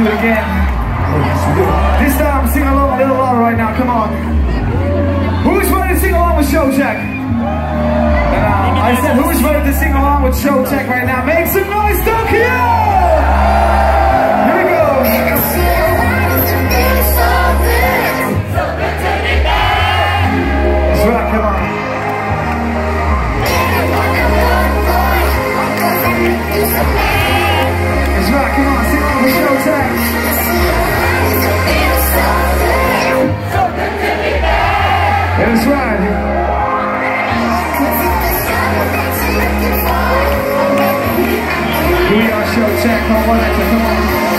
do it again. This time, sing along a little louder right now. Come on. Who's ready to sing along with Show Check? I said, who's ready to sing along with Show Check right now? Make some noise, Tokyo! Here we go. That's right, come on. That's right, come on, sing along with Show Check. That's right. We are Show Check, come on.